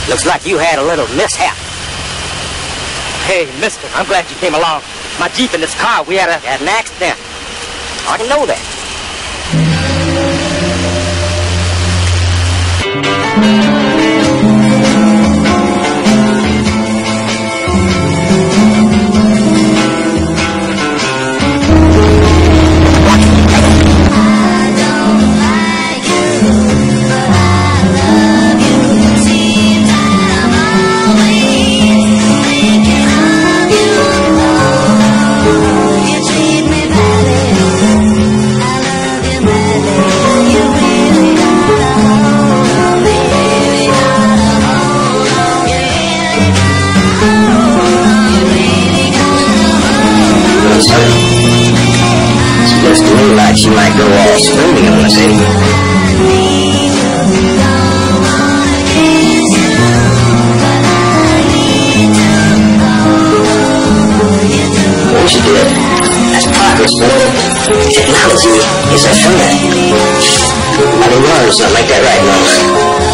Looks like you had a little mishap. Hey, mister, I'm glad you came along. My Jeep and this car, we had an accident. I didn't know that. She looks to me like she might go all screaming on us, eh? What she did? That's progress, boy. Technology is a friend. I didn't learn something like that right now.